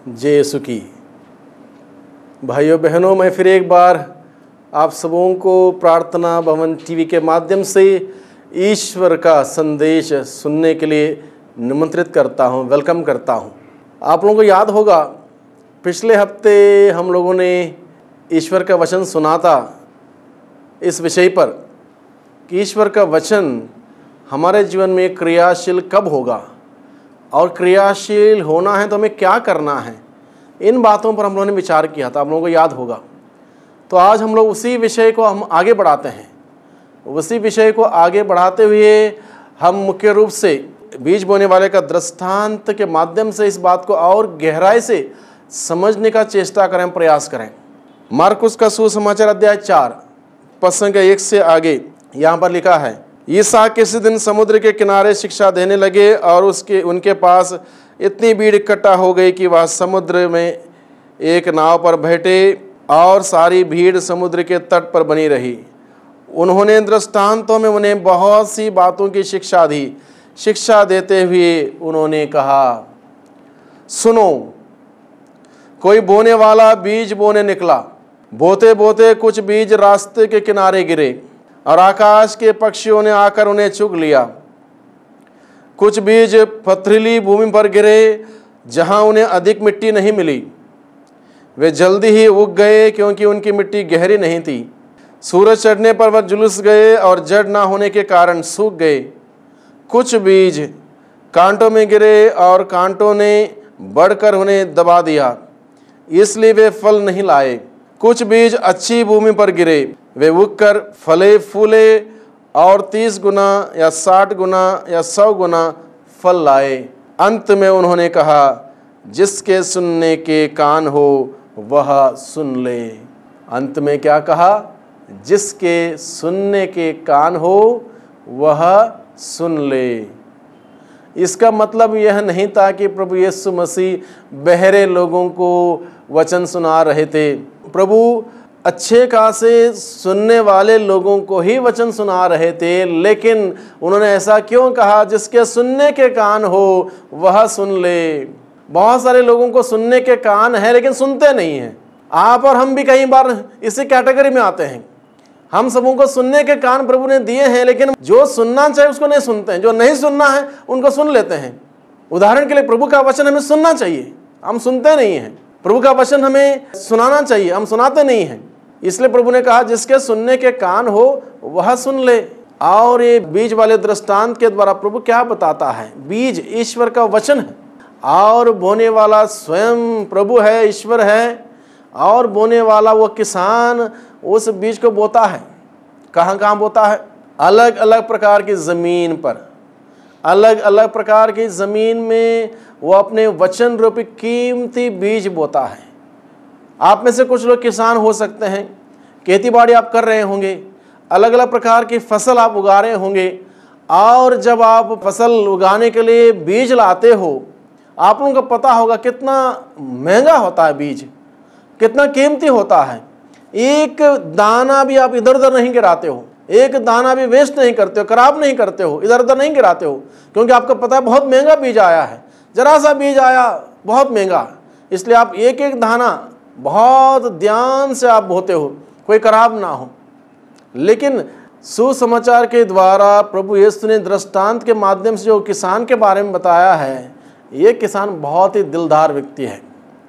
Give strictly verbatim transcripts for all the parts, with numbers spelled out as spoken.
जय यीशु की। भाइयों बहनों, मैं फिर एक बार आप सबों को प्रार्थना भवन टीवी के माध्यम से ईश्वर का संदेश सुनने के लिए निमंत्रित करता हूं, वेलकम करता हूं। आप लोगों को याद होगा पिछले हफ्ते हम लोगों ने ईश्वर का वचन सुना था इस विषय पर कि ईश्वर का वचन हमारे जीवन में क्रियाशील कब होगा और क्रियाशील होना है तो हमें क्या करना है। इन बातों पर हम लोगों ने विचार किया था, आप लोगों को याद होगा। तो आज हम लोग उसी विषय को हम आगे बढ़ाते हैं। उसी विषय को आगे बढ़ाते हुए हम मुख्य रूप से बीज बोने वाले का दृष्टांत के माध्यम से इस बात को और गहराई से समझने का चेष्टा करें, प्रयास करें। मार्कुस का सुसमाचार अध्याय चार पद संख्या एक से आगे यहाँ पर लिखा है, ईसा किसी दिन समुद्र के किनारे शिक्षा देने लगे और उसके उनके पास इतनी भीड़ इकट्ठा हो गई कि वह समुद्र में एक नाव पर बैठे और सारी भीड़ समुद्र के तट पर बनी रही। उन्होंने दृष्टांतों में उन्हें बहुत सी बातों की शिक्षा दी। शिक्षा देते हुए उन्होंने कहा, सुनो, कोई बोने वाला बीज बोने निकला। बोते बोते कुछ बीज रास्ते के किनारे गिरे और आकाश के पक्षियों ने आकर उन्हें चुग लिया। कुछ बीज पथरीली भूमि पर गिरे जहां उन्हें अधिक मिट्टी नहीं मिली। वे जल्दी ही उग गए क्योंकि उनकी मिट्टी गहरी नहीं थी। सूरज चढ़ने पर वह झुलस गए और जड़ ना होने के कारण सूख गए। कुछ बीज कांटों में गिरे और कांटों ने बढ़कर उन्हें दबा दिया, इसलिए वे फल नहीं लाए। कुछ बीज अच्छी भूमि पर गिरे, वे उगकर फले फूले और तीस गुना या साठ गुना या सौ गुना फल लाए। अंत में उन्होंने कहा, जिसके सुनने के कान हो वह सुन ले। अंत में क्या कहा? जिसके सुनने के कान हो वह सुन ले। इसका मतलब यह नहीं था कि प्रभु यीशु मसीह बहरे लोगों को वचन सुना रहे थे। प्रभु अच्छे खासे सुनने वाले लोगों को ही वचन सुना रहे थे, लेकिन उन्होंने ऐसा क्यों कहा? जिसके सुनने के कान हो वह सुन ले। बहुत सारे लोगों को सुनने के कान है लेकिन सुनते नहीं हैं। आप और हम भी कई बार इसी कैटेगरी में आते हैं। हम सबों को सुनने के कान प्रभु ने दिए हैं, लेकिन जो सुनना चाहिए उसको नहीं सुनते हैं, जो नहीं सुनना है उनको सुन लेते हैं। उदाहरण के लिए प्रभु का वचन हमें सुनना चाहिए, हम सुनते नहीं हैं। प्रभु का वचन हमें सुनाना चाहिए, हम सुनाते नहीं हैं। इसलिए प्रभु ने कहा, जिसके सुनने के कान हो वह सुन ले। और ये बीज वाले दृष्टांत के द्वारा प्रभु क्या बताता है? बीज ईश्वर का वचन है और बोने वाला स्वयं प्रभु है, ईश्वर है। और बोने वाला वो किसान उस बीज को बोता है। कहाँ कहाँ बोता है? अलग अलग प्रकार की ज़मीन पर, अलग अलग प्रकार की ज़मीन में वो अपने वचन रूपी कीमती बीज बोता है। आप में से कुछ लोग किसान हो सकते हैं, खेती बाड़ी आप कर रहे होंगे, अलग अलग प्रकार की फसल आप उगा रहे होंगे। और जब आप फसल उगाने के लिए बीज लाते हो, आप लोगों को पता होगा कितना महंगा होता है बीज, कितना कीमती होता है। एक दाना भी आप इधर उधर नहीं गिराते हो, एक दाना भी वेस्ट नहीं करते हो, खराब नहीं करते हो, इधर उधर नहीं गिराते हो, क्योंकि आपको पता है बहुत महंगा बीज आया है। जरा सा बीज आया बहुत महंगा, इसलिए आप एक एक दाना बहुत ध्यान से आप बोते हो, कोई खराब ना हो। लेकिन सुसमाचार के द्वारा प्रभु यीशु ने दृष्टांत के माध्यम से जो किसान के बारे में बताया है, ये किसान बहुत ही दिलदार व्यक्ति है,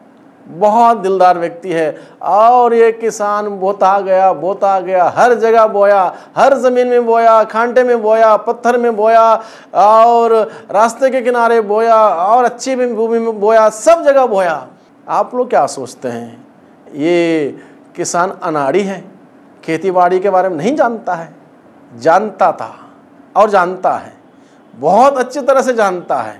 बहुत दिलदार व्यक्ति है। और ये किसान बोता गया बोता गया, हर जगह बोया, हर ज़मीन में बोया, खांटे में बोया, पत्थर में बोया, और रास्ते के किनारे बोया, और अच्छी भूमि में बोया, सब जगह बोया। आप लोग क्या सोचते हैं? ये किसान अनाड़ी है, खेती बाड़ी के बारे में नहीं जानता है? जानता था और जानता है, बहुत अच्छी तरह से जानता है।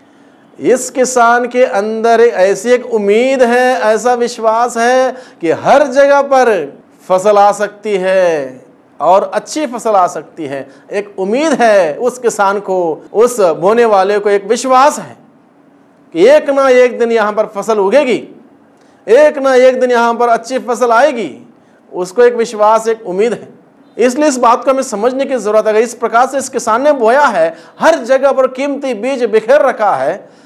इस किसान के अंदर ऐसी एक उम्मीद है, ऐसा विश्वास है कि हर जगह पर फसल आ सकती है और अच्छी फसल आ सकती है। एक उम्मीद है उस किसान को, उस बोने वाले को एक विश्वास है कि एक ना एक दिन यहाँ पर फसल उगेगी, एक ना एक दिन यहाँ पर अच्छी फसल आएगी। उसको एक विश्वास, एक उम्मीद है। इसलिए इस बात को हमें समझने की जरूरत है। इस प्रकार से इस किसान ने बोया है, हर जगह पर कीमती बीज बिखेर रखा है,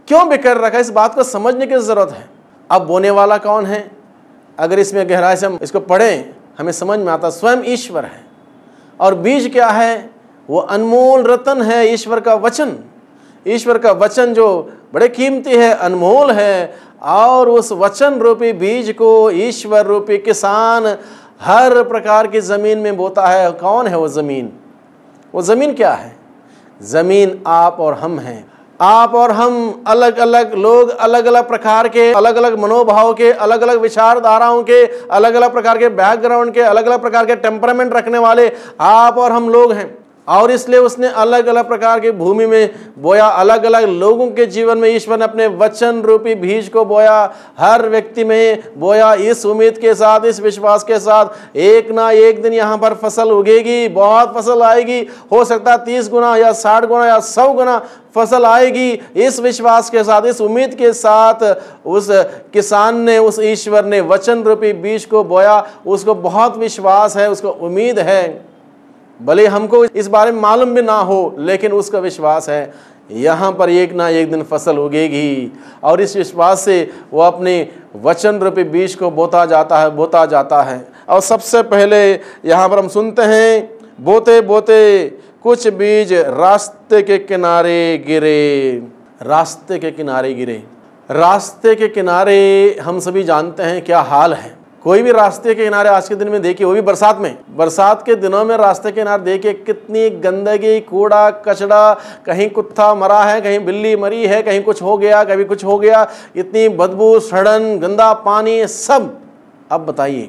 क्यों बिखर रखा है, इस बात को समझने की ज़रूरत है। अब बोने वाला कौन है? अगर इसमें गहराई से हम इसको पढ़ें, हमें समझ में आता स्वयं ईश्वर है। और बीज क्या है? वो अनमोल रत्न है, ईश्वर का वचन। ईश्वर का वचन जो बड़े कीमती है, अनमोल है, और उस वचन रूपी बीज को ईश्वर रूपी किसान हर प्रकार की ज़मीन में बोता है। कौन है वो ज़मीन? वो ज़मीन क्या है? ज़मीन आप और हम हैं। आप और हम अलग अलग लोग, अलग अलग प्रकार के, अलग अलग मनोभाव के, अलग अलग विचारधाराओं के, अलग अलग प्रकार के बैकग्राउंड के, अलग अलग प्रकार के टेम्परामेंट रखने वाले आप और हम लोग हैं। और इसलिए उसने अलग अलग प्रकार की भूमि में बोया, अलग अलग लोगों के जीवन में ईश्वर ने अपने वचन रूपी बीज को बोया, हर व्यक्ति में बोया, इस उम्मीद के साथ, इस विश्वास के साथ एक ना एक दिन यहाँ पर फसल उगेगी, बहुत फसल आएगी। हो सकता है तीस गुना या साठ गुना या सौ गुना फसल आएगी। इस विश्वास के साथ, इस उम्मीद के साथ उस किसान ने, उस ईश्वर ने वचन रूपी बीज को बोया। उसको बहुत विश्वास है, उसको उम्मीद है, भले हमको इस बारे में मालूम भी ना हो, लेकिन उसका विश्वास है यहाँ पर एक ना एक दिन फसल उगेगी। और इस विश्वास से वो अपने वचन रूपी बीज को बोता जाता है, बोता जाता है। और सबसे पहले यहाँ पर हम सुनते हैं, बोते बोते कुछ बीज रास्ते के किनारे गिरे। रास्ते के किनारे गिरे। रास्ते के किनारे हम सभी जानते हैं क्या हाल है। कोई भी रास्ते के किनारे आज के दिन में देखिए, वो भी बरसात में, बरसात के दिनों में रास्ते के किनारे देखिए कितनी गंदगी, कूड़ा कचड़ा, कहीं कुत्ता मरा है, कहीं बिल्ली मरी है, कहीं कुछ हो गया, कभी कुछ हो गया, इतनी बदबू, सड़न, गंदा पानी, सब। अब बताइए,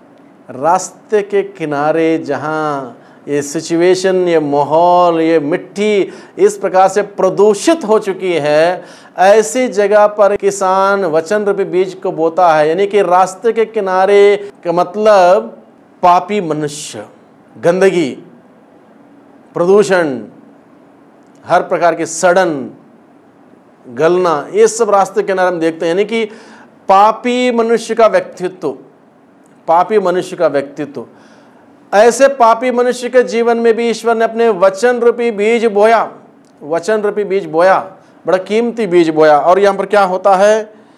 रास्ते के किनारे जहाँ ये सिचुएशन, ये माहौल, ये मिट्टी इस प्रकार से प्रदूषित हो चुकी है, ऐसी जगह पर किसान वचन रूपी बीज को बोता है। यानी कि रास्ते के किनारे का मतलब पापी मनुष्य, गंदगी, प्रदूषण, हर प्रकार की सड़न, गलना, ये सब रास्ते के किनारे हम देखते हैं। यानी कि पापी मनुष्य का व्यक्तित्व, पापी मनुष्य का व्यक्तित्व। ऐसे पापी मनुष्य के जीवन में भी ईश्वर ने अपने वचन रूपी बीज बोया, वचन रूपी बीज बोया, बड़ा कीमती बीज बोया। और यहाँ पर क्या होता है?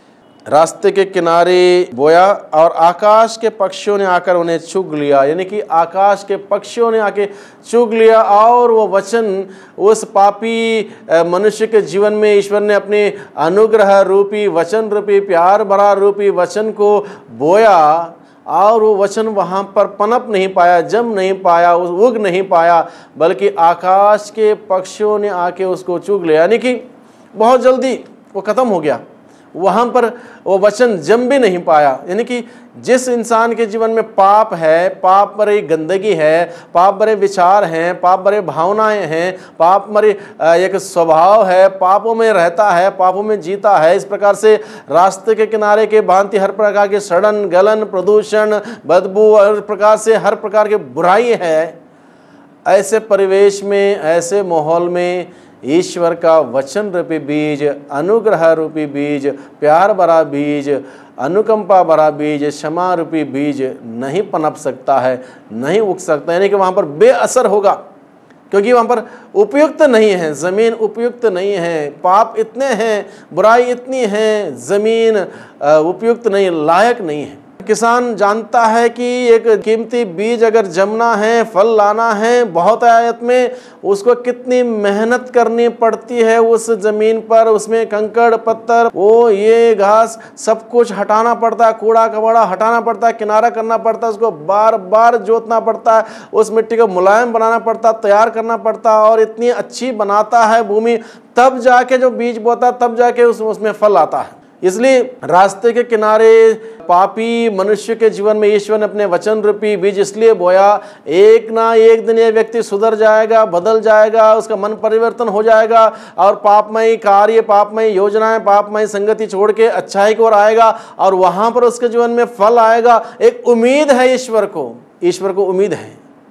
रास्ते के किनारे बोया और आकाश के पक्षियों ने आकर उन्हें चुग लिया। यानी कि आकाश के पक्षियों ने आके चुग लिया, और वो वचन उस पापी मनुष्य के जीवन में ईश्वर ने अपने अनुग्रह रूपी, वचन रूपी, प्यार भरा रूपी वचन को बोया। और वो वचन वहाँ पर पनप नहीं पाया, जम नहीं पाया, उग नहीं पाया, बल्कि आकाश के पक्षियों ने आके उसको चुग लिया। यानी कि बहुत जल्दी वो ख़त्म हो गया, वहाँ पर वो वचन जम भी नहीं पाया। यानी कि जिस इंसान के जीवन में पाप है, पाप भरे गंदगी है, पाप भरे विचार हैं, पाप भरे भावनाएं हैं, पाप भरे एक स्वभाव है, पापों में रहता है, पापों में जीता है, इस प्रकार से रास्ते के किनारे के भांति हर प्रकार के सड़न, गलन, प्रदूषण, बदबू, हर प्रकार से हर प्रकार की बुराई है, ऐसे परिवेश में, ऐसे माहौल में ईश्वर का वचन रूपी बीज, अनुग्रह रूपी बीज, प्यार भरा बीज, अनुकंपा भरा बीज, क्षमा रूपी बीज नहीं पनप सकता है, नहीं उग सकता। यानी कि वहाँ पर बेअसर होगा, क्योंकि वहाँ पर उपयुक्त नहीं है, ज़मीन उपयुक्त नहीं है, पाप इतने हैं, बुराई इतनी है, ज़मीन उपयुक्त नहीं, लायक नहीं है। किसान जानता है कि एक कीमती बीज अगर जमना है, फल लाना है बहुत आयत में, उसको कितनी मेहनत करनी पड़ती है उस ज़मीन पर। उसमें कंकड़ पत्थर, वो ये घास, सब कुछ हटाना पड़ता है, कूड़ा कबाड़ा हटाना पड़ता है, किनारा करना पड़ता है, उसको बार बार जोतना पड़ता है, उस मिट्टी को मुलायम बनाना पड़ता है, तैयार करना पड़ता है, और इतनी अच्छी बनाता है भूमि, तब जाके जो बीज बोता है, तब जाके उस उसमें फल आता है। इसलिए रास्ते के किनारे पापी मनुष्य के जीवन में ईश्वर ने अपने वचन रूपी बीज इसलिए बोया, एक ना एक दिन ये व्यक्ति सुधर जाएगा, बदल जाएगा, उसका मन परिवर्तन हो जाएगा, और पापमय कार्य, पापमय योजनाएं, पापमय संगति छोड़ के अच्छाई की ओर आएगा, और वहां पर उसके जीवन में फल आएगा। एक उम्मीद है ईश्वर को, ईश्वर को उम्मीद है,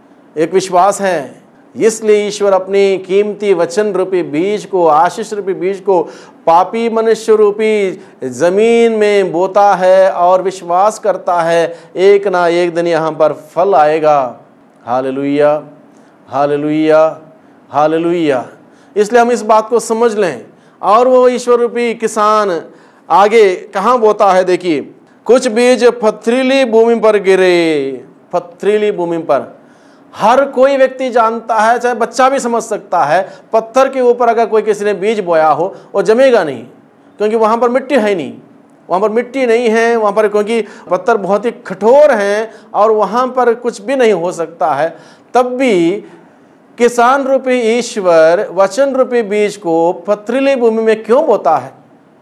एक विश्वास है। इसलिए ईश्वर अपनी कीमती वचन रूपी बीज को, आशीष रूपी बीज को पापी मनुष्य रूपी जमीन में बोता है और विश्वास करता है एक ना एक दिन यहाँ पर फल आएगा। Hallelujah, hallelujah, hallelujah. इसलिए हम इस बात को समझ लें और वो ईश्वर रूपी किसान आगे कहाँ बोता है, देखिए, कुछ बीज पथरीली भूमि पर गिरे। पथरीली भूमि पर हर कोई व्यक्ति जानता है, चाहे बच्चा भी समझ सकता है, पत्थर के ऊपर अगर कोई किसी ने बीज बोया हो वो जमेगा नहीं, क्योंकि वहाँ पर मिट्टी है नहीं, वहाँ पर मिट्टी नहीं है, वहाँ पर क्योंकि पत्थर बहुत ही कठोर हैं और वहाँ पर कुछ भी नहीं हो सकता है। तब भी किसान रूपी ईश्वर वचन रूपी बीज को पथरीली भूमि में क्यों बोता है?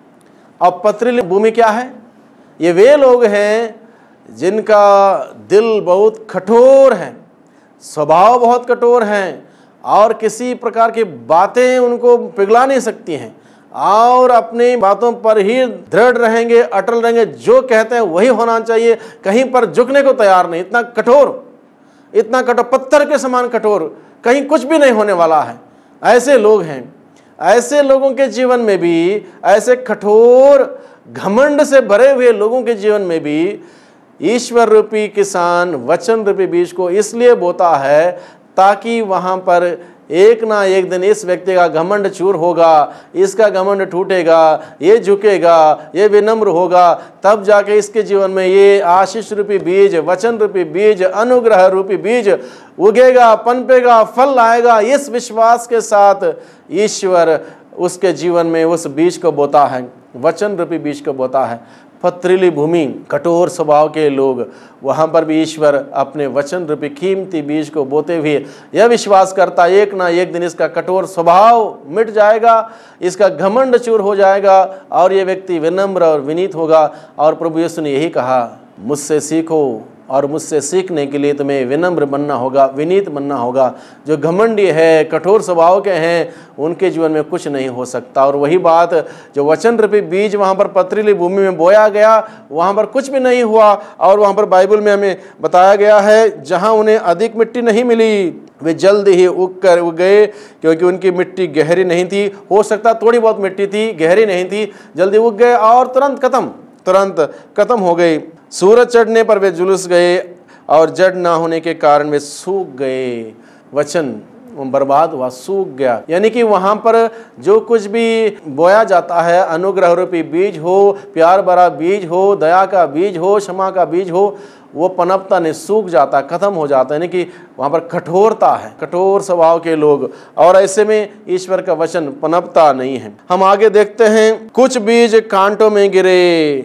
अब पथरीली भूमि क्या है? ये वे लोग हैं जिनका दिल बहुत कठोर है, स्वभाव बहुत कठोर हैं और किसी प्रकार की बातें उनको पिघला नहीं सकती हैं और अपनी बातों पर ही दृढ़ रहेंगे, अटल रहेंगे, जो कहते हैं वही होना चाहिए, कहीं पर झुकने को तैयार नहीं। इतना कठोर, इतना कठोर, पत्थर के समान कठोर, कहीं कुछ भी नहीं होने वाला है। ऐसे लोग हैं। ऐसे लोगों के जीवन में भी, ऐसे कठोर घमंड से भरे हुए लोगों के जीवन में भी ईश्वर रूपी किसान वचन रूपी बीज को इसलिए बोता है ताकि वहां पर एक ना एक दिन इस व्यक्ति का घमंड चूर होगा, इसका घमंड टूटेगा, ये झुकेगा, ये विनम्र होगा, तब जाके इसके जीवन में ये आशीष रूपी बीज, वचन रूपी बीज, अनुग्रह रूपी बीज उगेगा, पनपेगा, फल लाएगा। इस विश्वास के साथ ईश्वर उसके जीवन में उस बीज को बोता है, वचन रूपी बीज को बोता है। पथरीली भूमि, कठोर स्वभाव के लोग, वहाँ पर भी ईश्वर अपने वचन रूपी कीमती बीज को बोते हुए यह विश्वास करता है एक ना एक दिन इसका कठोर स्वभाव मिट जाएगा, इसका घमंड चूर हो जाएगा और ये व्यक्ति विनम्र और विनीत होगा। और प्रभु यीशु ने यही कहा, मुझसे सीखो और मुझसे सीखने के लिए तुम्हें विनम्र बनना होगा, विनीत बनना होगा। जो घमंडी है, कठोर स्वभाव के हैं, उनके जीवन में कुछ नहीं हो सकता। और वही बात, जो वचन रूपी बीज वहाँ पर पथरीली भूमि में बोया गया, वहाँ पर कुछ भी नहीं हुआ। और वहाँ पर बाइबल में हमें बताया गया है, जहाँ उन्हें अधिक मिट्टी नहीं मिली, वे जल्द ही उग कर उग गए, क्योंकि उनकी मिट्टी गहरी नहीं थी। हो सकता थोड़ी बहुत मिट्टी थी, गहरी नहीं थी, जल्दी उग गए और तुरंत खत्म, तुरंत खत्म हो गई। सूरज चढ़ने पर वे झुलस गए और जड़ ना होने के कारण वे सूख गए। वचन बर्बाद हुआ, सूख गया। यानी कि वहाँ पर जो कुछ भी बोया जाता है, अनुग्रह रूपी बीज हो, प्यार भरा बीज हो, दया का बीज हो, क्षमा का बीज हो, वो पनपता नहीं, सूख जाता, खत्म हो जाता है। यानी कि वहाँ पर कठोरता है, कठोर स्वभाव के लोग, और ऐसे में ईश्वर का वचन पनपता नहीं है। हम आगे देखते हैं, कुछ बीज कांटों में गिरे।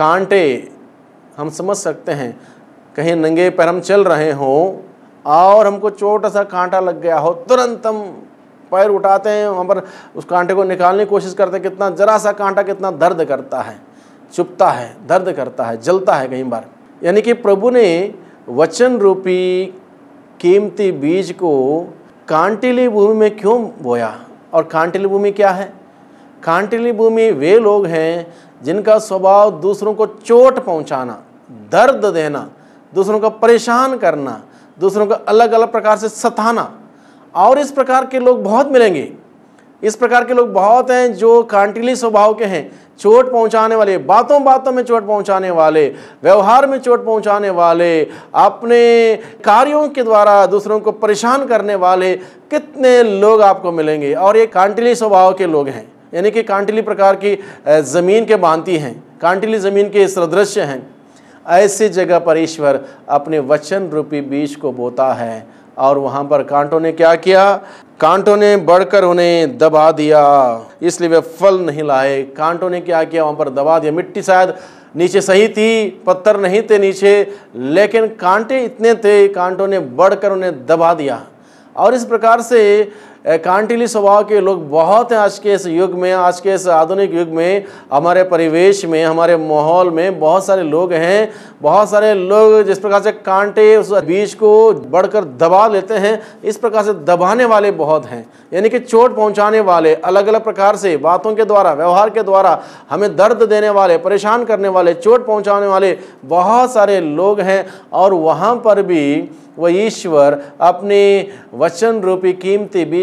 कांटे हम समझ सकते हैं, कहीं नंगे पैर हम चल रहे हों और हमको छोटा सा कांटा लग गया हो, तुरंत हम पैर उठाते हैं, वहाँ पर उस कांटे को निकालने की कोशिश करते हैं। कितना जरा सा कांटा कितना दर्द करता है, चुभता है, दर्द करता है, जलता है कई बार। यानी कि प्रभु ने वचन रूपी कीमती बीज को कांटीली भूमि में क्यों बोया? और कांटीली भूमि क्या है? कांटीली भूमि वे लोग हैं जिनका स्वभाव दूसरों को चोट पहुंचाना, दर्द देना, दूसरों को परेशान करना, दूसरों को अलग अलग प्रकार से सताना। और इस प्रकार के लोग बहुत मिलेंगे। इस प्रकार के लोग बहुत हैं जो कांटीली स्वभाव के हैं, चोट पहुंचाने वाले, बातों बातों में चोट पहुंचाने वाले, व्यवहार में चोट पहुंचाने वाले, अपने कार्यों के द्वारा दूसरों को परेशान करने वाले कितने लोग आपको मिलेंगे। और ये कांटीली स्वभाव के लोग हैं, यानी कि कांटीली प्रकार की ज़मीन के भांति हैं, कांटीली ज़मीन के सदृश्य हैं। ऐसी जगह पर ईश्वर अपने वचन रूपी बीज को बोता है और वहाँ पर कांटों ने क्या किया? कांटों ने बढ़कर उन्हें दबा दिया, इसलिए वे फल नहीं लाए। कांटों ने क्या किया? वहाँ पर दबा दिया। मिट्टी शायद नीचे सही थी, पत्थर नहीं थे नीचे, लेकिन कांटे इतने थे, कांटों ने बढ़कर उन्हें दबा दिया। और इस प्रकार से कांटीली स्वभाव के लोग बहुत हैं आज के इस युग में, आज के इस आधुनिक युग में, हमारे परिवेश में, हमारे माहौल में बहुत सारे लोग हैं। बहुत सारे लोग जिस प्रकार से कांटे उस बीज को बढ़कर दबा लेते हैं, इस प्रकार से दबाने वाले बहुत हैं, यानी कि चोट पहुंचाने वाले, अलग अलग प्रकार से बातों के द्वारा, व्यवहार के द्वारा हमें दर्द देने वाले, परेशान करने वाले, चोट पहुंचाने वाले बहुत सारे लोग हैं। और वहाँ पर भी वह ईश्वर अपने वचन रूपी कीमती बीज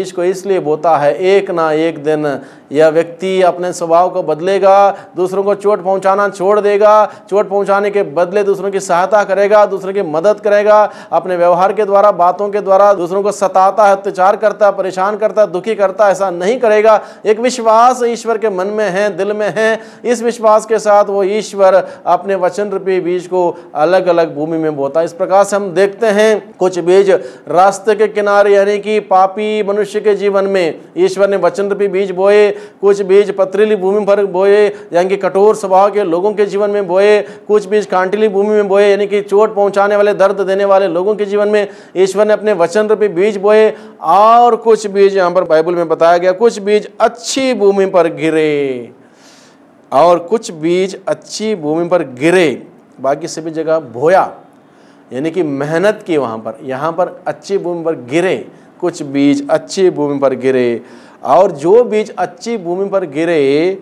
बीज को इसलिए बोता है, एक ना एक दिन यह व्यक्ति अपने स्वभाव को बदलेगा, दूसरों को चोट पहुंचाना छोड़ देगा, चोट पहुंचाने के बदले दूसरों की सहायता करेगा, दूसरों की मदद करेगा, अपने व्यवहार के द्वारा, बातों के द्वारा दूसरों को सताता है, अत्याचार करता है, परेशान करता है, दुखी करता है, ऐसा नहीं करेगा। एक विश्वास ईश्वर के मन में है, दिल में है, इस विश्वास के साथ वो ईश्वर अपने वचन रूपी बीज को अलग अलग भूमि में बोता है। इस प्रकार से हम देखते हैं कुछ बीज रास्ते के किनारे यानी कि पापी मनुष्य के जीवन में ईश्वर ने वचन रूपी बीज बोए, कुछ बीज पथरीली भूमि पर बोए यानी कि कठोर स्वभाव के लोगों के जीवन में बोए, कुछ बीज कांटीली भूमि में बोए यानी कि चोट पहुंचाने वाले, दर्द देने वाले लोगों के जीवन में ईश्वर ने अपने वचन रूपी बीज बोए। और कुछ बीज यहाँ पर बाइबल में बताया गया, कुछ बीज अच्छी भूमि पर गिरे और कुछ बीज अच्छी भूमि पर गिरे, बाकी सभी जगह बोया यानी कि मेहनत की वहाँ पर, यहाँ पर अच्छी भूमि पर गिरे, कुछ बीज अच्छी भूमि पर गिरे। और जो बीज अच्छी भूमि पर गिरे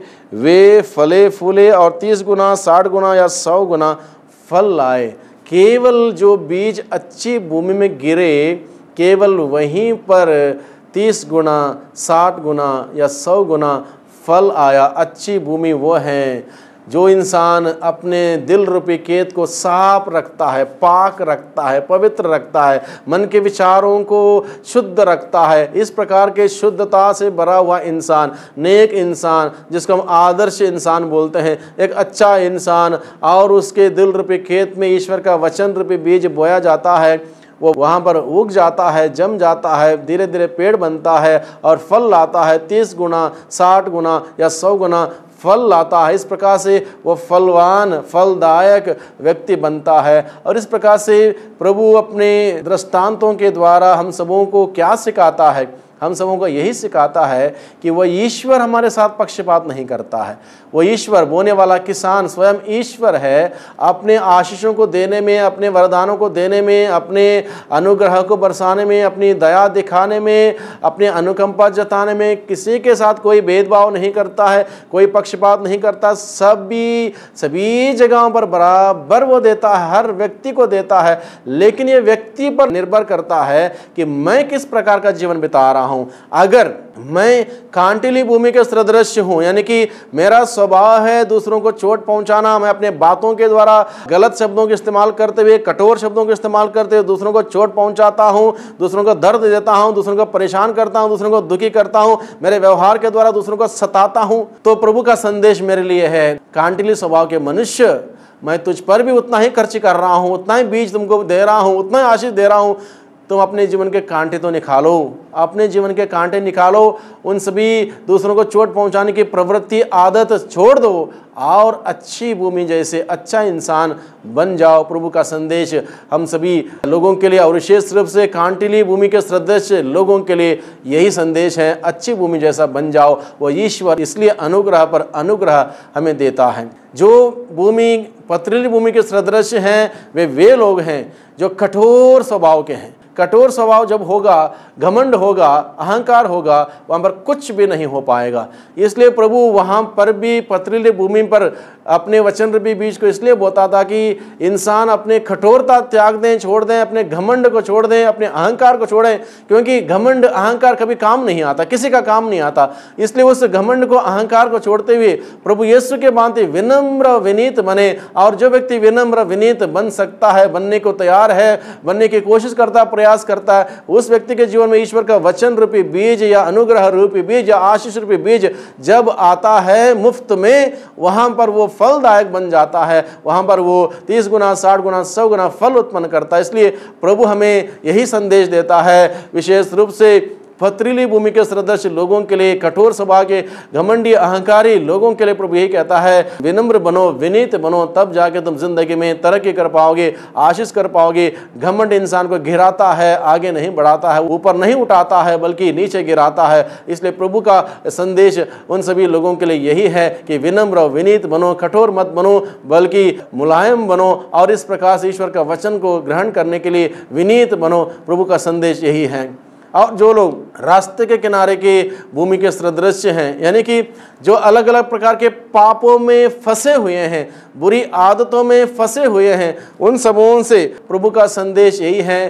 वे फले फूले और तीस गुना, साठ गुना या सौ गुना फल लाए। केवल जो बीज अच्छी भूमि में गिरे, केवल वहीं पर तीस गुना, साठ गुना या सौ गुना फल आया। अच्छी भूमि वो है जो इंसान अपने दिल रूपी खेत को साफ रखता है, पाक रखता है, पवित्र रखता है, मन के विचारों को शुद्ध रखता है। इस प्रकार के शुद्धता से भरा हुआ इंसान, नेक इंसान, जिसको हम आदर्श इंसान बोलते हैं, एक अच्छा इंसान, और उसके दिल रूपी खेत में ईश्वर का वचन रूपी बीज बोया जाता है, वो वहाँ पर उग जाता है, जम जाता है, धीरे धीरे पेड़ बनता है और फल लाता है। तीस गुना, साठ गुना या सौ गुना फल लाता है। इस प्रकार से वो फलवान, फलदायक व्यक्ति बनता है। और इस प्रकार से प्रभु अपने दृष्टांतों के द्वारा हम सबों को क्या सिखाता है? हम सबों को यही सिखाता है कि वह ईश्वर हमारे साथ पक्षपात नहीं करता है। वो ईश्वर, बोने वाला किसान स्वयं ईश्वर है। अपने आशीषों को देने में, अपने वरदानों को देने में, अपने अनुग्रह को बरसाने में, अपनी दया दिखाने में, अपने अनुकंपा जताने में किसी के साथ कोई भेदभाव नहीं करता है, कोई पक्षपात नहीं करता। सभी सभी जगहों पर बराबर वो देता है, हर व्यक्ति को देता है। लेकिन ये व्यक्ति पर निर्भर करता है कि मैं किस प्रकार का जीवन बिता रहा हूं। अगर मैं कांटीली भूमि के सदृश हूं, यानी कि मेरा स्वभाव है दूसरों को चोट पहुंचाना, मैं अपने बातों के द्वारा गलत शब्दों का इस्तेमाल करते हुए, कठोर शब्दों का इस्तेमाल करते हुए दूसरों को चोट पहुंचाता हूं, दूसरों को दर्द देता हूं, दूसरों को परेशान करता हूं, दूसरों को दुखी करता हूं, मेरे व्यवहार के द्वारा दूसरों को सताता हूं, तो प्रभु का संदेश मेरे लिए है, कांटीली स्वभाव के मनुष्य, मैं तुझ पर भी उतना ही खर्च कर रहा हूं, उतना ही बीज तुमको दे रहा हूं, उतना ही आशीष दे रहा हूं। तुम अपने जीवन के कांटे तो निकालो, अपने जीवन के कांटे निकालो, उन सभी दूसरों को चोट पहुंचाने की प्रवृत्ति, आदत छोड़ दो और अच्छी भूमि जैसे अच्छा इंसान बन जाओ। प्रभु का संदेश हम सभी लोगों के लिए और विशेष रूप से कांटीली भूमि के सदस्य लोगों के लिए यही संदेश है, अच्छी भूमि जैसा बन जाओ। वो ईश्वर इसलिए अनुग्रह पर अनुग्रह हमें देता है। जो भूमि पथरीली भूमि के सदृश हैं वे वे लोग हैं जो कठोर स्वभाव के हैं। कठोर स्वभाव जब होगा, घमंड होगा, अहंकार होगा, वहाँ पर कुछ भी नहीं हो पाएगा। इसलिए प्रभु वहाँ पर भी पथरीली भूमि पर अपने वचन रूपी बीज को इसलिए बोता था कि इंसान अपने कठोरता त्याग दें, छोड़ दें, अपने घमंड को छोड़ दें, अपने अहंकार को छोड़ें, क्योंकि घमंड अहंकार कभी काम नहीं आता, किसी का काम नहीं आता। इसलिए उस घमंड को, अहंकार को छोड़ते हुए प्रभु यीशु के भांति विनम्र विनीत बने। और जो व्यक्ति विनम्र विनीत बन सकता है, बनने को तैयार है, बनने की कोशिश करता है, प्रयास करता है, उस व्यक्ति के जीवन में ईश्वर का वचन रूपी बीज या अनुग्रह रूपी बीज या आशीष रूपी बीज जब आता है मुफ्त में, वहां पर वो फलदायक बन जाता है, वहां पर वो तीस गुना, साठ गुना, सौ गुना फल उत्पन्न करता है। इसलिए प्रभु हमें यही संदेश देता है, विशेष रूप से पथरीली भूमि के सदृश लोगों के लिए, कठोर स्वभाव के घमंडी अहंकारी लोगों के लिए प्रभु यही कहता है, विनम्र बनो, विनीत बनो, तब जाके तुम जिंदगी में तरक्की कर पाओगे, आशीष कर पाओगे। घमंड इंसान को गिराता है, आगे नहीं बढ़ाता है, ऊपर नहीं उठाता है, बल्कि नीचे गिराता है। इसलिए प्रभु का संदेश उन सभी लोगों के लिए यही है कि विनम्र विनीत बनो, कठोर मत बनो, बल्कि मुलायम बनो और इस प्रकार से ईश्वर का वचन को ग्रहण करने के लिए विनीत बनो। प्रभु का संदेश यही है। और जो लोग रास्ते के किनारे के भूमि के सदृश हैं, यानी कि जो अलग अलग प्रकार के पापों में फंसे हुए हैं, बुरी आदतों में फंसे हुए हैं, उन सबों से प्रभु का संदेश यही है,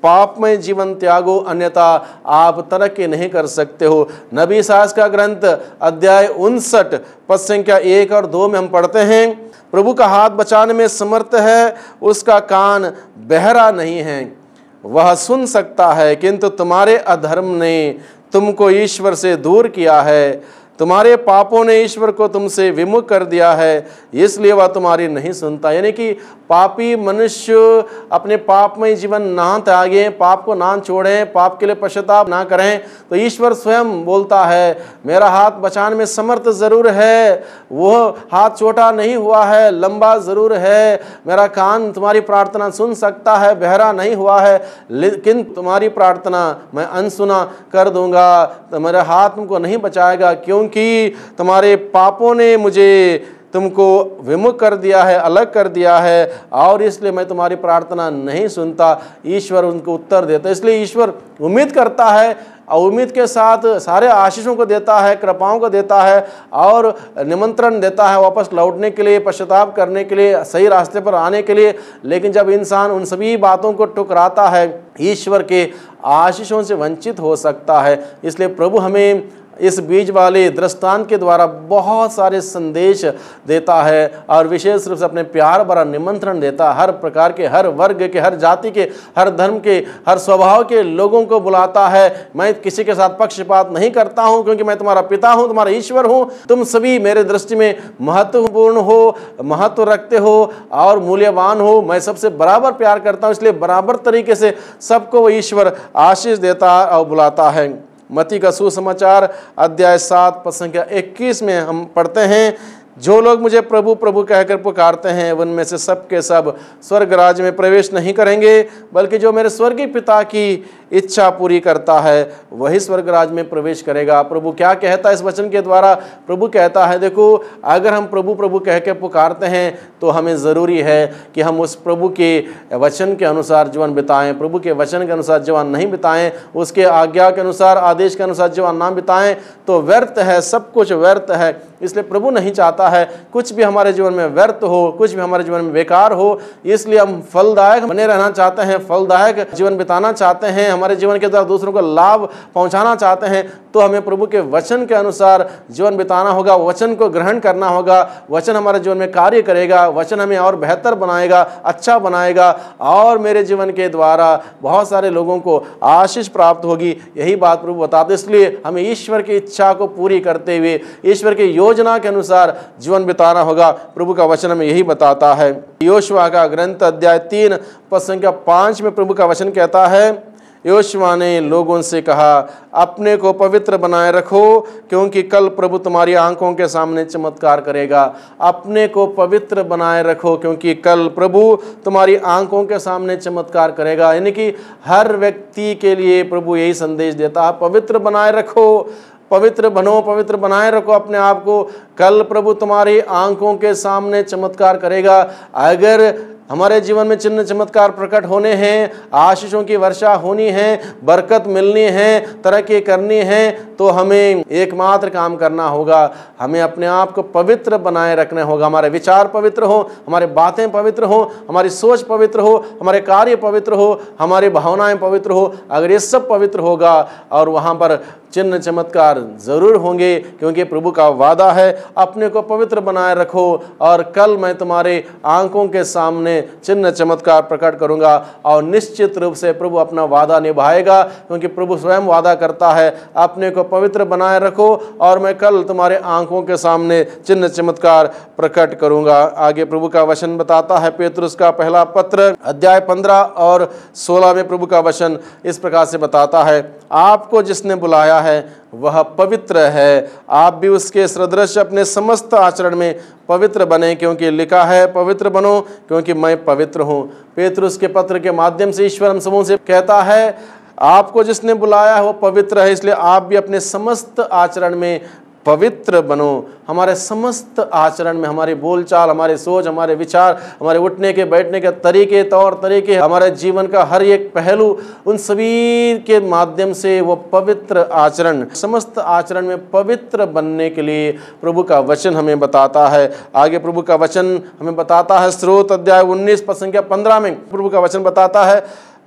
पापमय जीवन त्यागो, अन्यथा आप तरक्की नहीं कर सकते हो। नबी इसायाह का ग्रंथ अध्याय उनसठ पद संख्या एक और दो में हम पढ़ते हैं, प्रभु का हाथ बचाने में समर्थ है, उसका कान बहरा नहीं है, वह सुन सकता है, किंतु तुम्हारे अधर्म ने तुमको ईश्वर से दूर किया है, तुम्हारे पापों ने ईश्वर को तुमसे विमुख कर दिया है, इसलिए वह तुम्हारी नहीं सुनता। यानी कि पापी मनुष्य अपने पापमय जीवन ना त्यागें, पाप को ना छोड़ें, पाप के लिए पश्चाताप ना करें, तो ईश्वर स्वयं बोलता है मेरा हाथ बचाने में समर्थ जरूर है, वो हाथ छोटा नहीं हुआ है, लंबा जरूर है, मेरा कान तुम्हारी प्रार्थना सुन सकता है, बहरा नहीं हुआ है, लेकिन तुम्हारी प्रार्थना मैं अनसुना कर दूंगा, तो मेरा हाथ तुमको नहीं बचाएगा, क्योंकि तुम्हारे पापों ने मुझे तुमको विमुख कर दिया है, अलग कर दिया है, और इसलिए मैं तुम्हारी प्रार्थना नहीं सुनता। ईश्वर उनको उत्तर देता है। इसलिए ईश्वर उम्मीद करता है और उम्मीद के साथ सारे आशीषों को देता है, कृपाओं को देता है और निमंत्रण देता है वापस लौटने के लिए, पश्चाताप करने के लिए, सही रास्ते पर आने के लिए। लेकिन जब इंसान उन सभी बातों को ठुकराता है, ईश्वर के आशीषों से वंचित हो सकता है। इसलिए प्रभु हमें इस बीज वाले दृष्टांत के द्वारा बहुत सारे संदेश देता है और विशेष रूप से अपने प्यार भरा निमंत्रण देता है। हर प्रकार के, हर वर्ग के, हर जाति के, हर धर्म के, हर स्वभाव के लोगों को बुलाता है। मैं किसी के साथ पक्षपात नहीं करता हूं, क्योंकि मैं तुम्हारा पिता हूं, तुम्हारा ईश्वर हूं। तुम सभी मेरे दृष्टि में महत्वपूर्ण हो, महत्व रखते हो और मूल्यवान हो। मैं सबसे बराबर प्यार करता हूं, इसलिए बराबर तरीके से सबको वो ईश्वर आशीष देता है और बुलाता है। मत्ती का सुसमाचार अध्याय सात पद संख्या इक्कीस में हम पढ़ते हैं, जो लोग मुझे प्रभु प्रभु कहकर पुकारते हैं उनमें से सब के सब स्वर्ग राज्य में प्रवेश नहीं करेंगे, बल्कि जो मेरे स्वर्गीय पिता की इच्छा पूरी करता है वही स्वर्ग राज्य में प्रवेश करेगा। प्रभु क्या कहता है इस वचन के द्वारा? प्रभु कहता है, देखो अगर हम प्रभु प्रभु कह के पुकारते हैं तो हमें ज़रूरी है कि हम उस प्रभु के वचन के अनुसार जीवन बिताएं। प्रभु के वचन के अनुसार जीवन नहीं बिताएं, उसके आज्ञा के अनुसार, आदेश के अनुसार जीवन ना बिताएं तो व्यर्थ है, सब कुछ व्यर्थ है। इसलिए प्रभु नहीं चाहता है कुछ भी हमारे जीवन में व्यर्थ हो, कुछ भी हमारे जीवन में बेकार हो। इसलिए हम फलदायक बने रहना चाहते हैं, फलदायक जीवन बिताना चाहते हैं, हमारे जीवन के द्वारा दूसरों को लाभ पहुंचाना चाहते हैं, तो हमें प्रभु के वचन के अनुसार जीवन बिताना होगा, वचन को ग्रहण करना होगा। वचन हमारे जीवन में कार्य करेगा, वचन हमें और बेहतर बनाएगा, अच्छा बनाएगा और मेरे जीवन के द्वारा बहुत सारे लोगों को आशीष प्राप्त होगी। यही बात प्रभु बताते। इसलिए हमें ईश्वर की इच्छा को पूरी करते हुए ईश्वर की योजना के अनुसार जीवन बिताना होगा। प्रभु का वचन हमें यही बताता है। योशुआ का ग्रंथ अध्याय तीन पद संख्या पाँच में प्रभु का वचन कहता है, योशुआ ने लोगों से कहा, अपने को पवित्र बनाए रखो, क्योंकि कल प्रभु तुम्हारी आंखों के सामने चमत्कार करेगा। अपने को पवित्र बनाए रखो, क्योंकि कल प्रभु तुम्हारी आंखों के सामने चमत्कार करेगा। यानी कि हर व्यक्ति के लिए प्रभु यही संदेश देता है, पवित्र बनाए रखो, पवित्र बनो, पवित्र बनाए रखो अपने आप को, कल प्रभु तुम्हारी आंखों के सामने चमत्कार करेगा। अगर हमारे जीवन में चिन्ह चमत्कार प्रकट होने हैं, आशीषों की वर्षा होनी है, बरकत मिलनी है, तरक्की करनी है, तो हमें एकमात्र काम करना होगा, हमें अपने आप को पवित्र बनाए रखना होगा। हमारे विचार पवित्र हो, हमारे बातें पवित्र हो, हमारी सोच पवित्र हो, हमारे कार्य पवित्र हो, हमारी भावनाएं पवित्र हो। अगर ये सब पवित्र होगा और वहाँ पर चिन्ह चमत्कार जरूर होंगे, क्योंकि प्रभु का वादा है, अपने को पवित्र बनाए रखो और कल मैं तुम्हारे आंखों के सामने चिन्ह चमत्कार प्रकट करूंगा। और निश्चित रूप से प्रभु अपना वादा निभाएगा, क्योंकि प्रभु स्वयं वादा करता है, अपने को पवित्र बनाए रखो और मैं कल तुम्हारे आंखों के सामने चिन्ह चमत्कार प्रकट करूंगा। आगे प्रभु का वचन बताता है, पेतरुस का पहला पत्र अध्याय पंद्रह और सोलह में प्रभु का वचन इस प्रकार से बताता है, आपको जिसने बुलाया है वह पवित्र है, आप भी उसके सदृश अपने समस्त आचरण में पवित्र बने, क्योंकि लिखा है, पवित्र बनो क्योंकि मैं पवित्र हूँ। पेतरुस के पत्र के माध्यम से ईश्वर हम सबों से कहता है, आपको जिसने बुलाया है वो पवित्र है, इसलिए आप भी अपने समस्त आचरण में पवित्र बनो। हमारे समस्त आचरण में, हमारी बोलचाल, हमारे सोच, हमारे विचार, हमारे उठने के बैठने के तरीके, तौर तरीके, हमारे जीवन का हर एक पहलू, उन सभी के माध्यम से वो पवित्र आचरण, समस्त आचरण में पवित्र बनने के लिए प्रभु का वचन हमें बताता है। आगे प्रभु का वचन हमें बताता है, स्रोत अध्याय उन्नीस पद संख्या पंद्रह में प्रभु का वचन बताता है,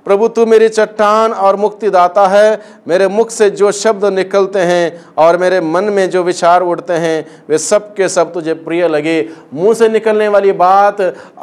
प्रभु तू मेरी चट्टान और मुक्तिदाता है। मेरे मुख से जो शब्द निकलते हैं और मेरे मन में जो विचार उठते हैं वे सब के सब तुझे प्रिय लगे। मुंह से निकलने वाली बात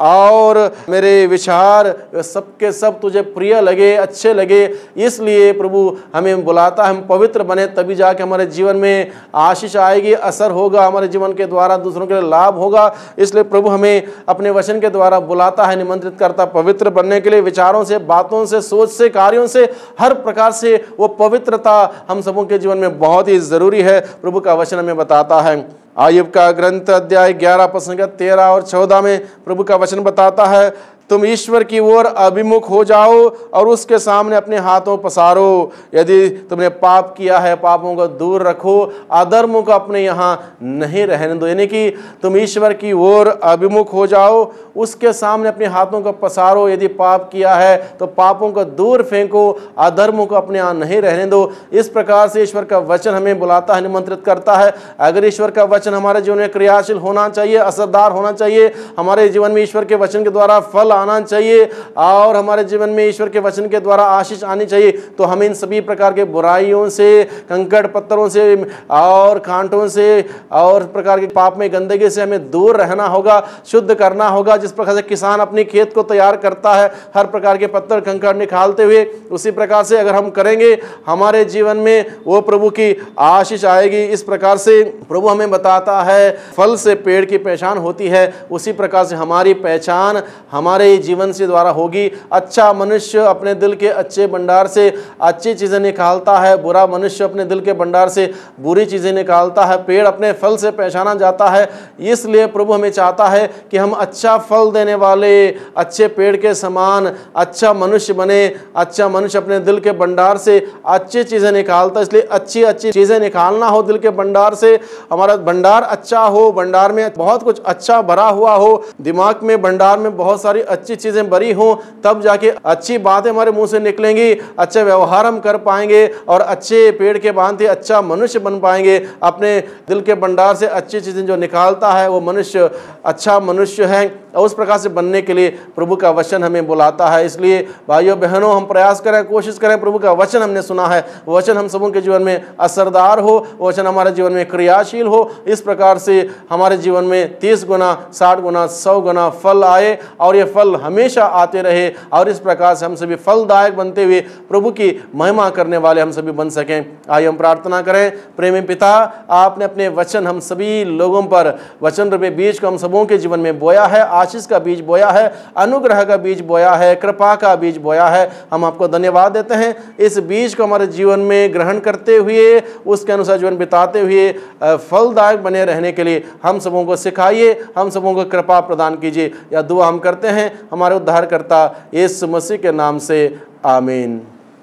और मेरे विचार वे सब के सब तुझे प्रिय लगे, अच्छे लगे। इसलिए प्रभु हमें बुलाता है हम पवित्र बने, तभी जाके हमारे जीवन में आशीष आएगी, असर होगा, हमारे जीवन के द्वारा दूसरों के लिए लाभ होगा। इसलिए प्रभु हमें अपने वचन के द्वारा बुलाता है, निमंत्रित करता पवित्र बनने के लिए। विचारों से, बातों से, सोच से, कार्यों से, हर प्रकार से वो पवित्रता हम सबों के जीवन में बहुत ही जरूरी है। प्रभु का वचन हमें बताता है। आयुब का ग्रंथ अध्याय ग्यारह पद तेरह और चौदह में प्रभु का वचन बताता है, तुम ईश्वर की ओर अभिमुख हो जाओ और उसके सामने अपने हाथों पसारो। यदि तुमने पाप किया है, पापों को दूर रखो, अधर्मों को अपने यहाँ नहीं रहने दो। यानी कि तुम ईश्वर की ओर अभिमुख हो जाओ, उसके सामने अपने हाथों को पसारो। यदि पाप किया है तो पापों को दूर फेंको, अधर्मों को अपने यहाँ नहीं रहने दो। इस प्रकार से ईश्वर का वचन हमें बुलाता है, निमंत्रित करता है। अगर ईश्वर का वचन हमारे जीवन में क्रियाशील होना चाहिए, असरदार होना चाहिए, हमारे जीवन में ईश्वर के वचन के द्वारा फल आना चाहिए और हमारे जीवन में ईश्वर के वचन के द्वारा आशीष आनी चाहिए, तो हमें इन सभी प्रकार के बुराइयों से, कंकड़ पत्थरों से और कांटों से और प्रकार के पाप में गंदगी से हमें दूर रहना होगा, शुद्ध करना होगा। जिस प्रकार से किसान अपनी खेत को तैयार करता है हर प्रकार के पत्थर कंकड़ निकालते हुए, उसी प्रकार से अगर हम करेंगे हमारे जीवन में वो प्रभु की आशीष आएगी। इस प्रकार से प्रभु हमें बताता है फल से पेड़ की पहचान होती है, उसी प्रकार से हमारी पहचान हमारे जीवन से द्वारा होगी। अच्छा मनुष्य अपने दिल के अच्छे भंडार से अच्छी चीजें निकालता है, बुरा मनुष्य अपने दिल के भंडार से बुरी चीजें निकालता है। पेड़ अपने फल से पहचाना जाता है। इसलिए प्रभु हमें चाहता है कि हम अच्छा फल देने वाले अच्छे पेड़ के समान अच्छा मनुष्य बने। अच्छा मनुष्य अपने दिल के भंडार से अच्छी चीजें निकालता है, इसलिए अच्छी अच्छी चीजें निकालना हो दिल के भंडार से। हमारा भंडार अच्छा हो, भंडार में बहुत कुछ अच्छा भरा हुआ हो, दिमाग में भंडार में बहुत सारी अच्छी चीजें भरी हो, तब जाके अच्छी बातें हमारे मुंह से निकलेंगी, अच्छे व्यवहार हम कर पाएंगे और अच्छे पेड़ के भांति अच्छा मनुष्य बन पाएंगे। अपने दिल के भंडार से अच्छी चीजें जो निकालता है वो मनुष्य अच्छा मनुष्य है, और उस प्रकार से बनने के लिए प्रभु का वचन हमें बुलाता है। इसलिए भाइयों बहनों, हम प्रयास करें, कोशिश करें, प्रभु का वचन हमने सुना है, वो वचन हम सबों के जीवन में असरदार हो, वो वचन हमारे जीवन में क्रियाशील हो। इस प्रकार से हमारे जीवन में तीस गुना, साठ गुना, सौ गुना फल आए और ये फल हमेशा आते रहे, और इस प्रकार से हम सभी फलदायक बनते हुए प्रभु की महिमा करने वाले हम सभी बन सकें। आइए हम प्रार्थना करें। प्रेमी पिता, आपने अपने वचन हम सभी लोगों पर, वचन रूपी बीज को हम सबों के जीवन में बोया है, आशीष का बीज बोया है, अनुग्रह का बीज बोया है, कृपा का बीज बोया है। हम आपको धन्यवाद देते हैं। इस बीज को हमारे जीवन में ग्रहण करते हुए, उसके अनुसार जीवन बिताते हुए फलदायक बने रहने के लिए हम सबों को सिखाइए, हम सबों को कृपा प्रदान कीजिए। यह दुआ हम करते हैं हमारे उद्धारकर्ता यीशु मसीह के नाम से, आमीन।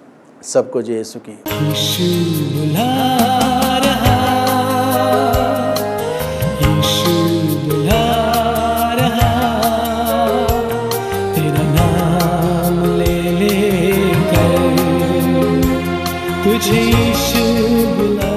सबको जय यीशु की। यीशु बुला रहा, यीशु बुला रहा, तेरा नाम ले लेकर तुझे यीशु बुला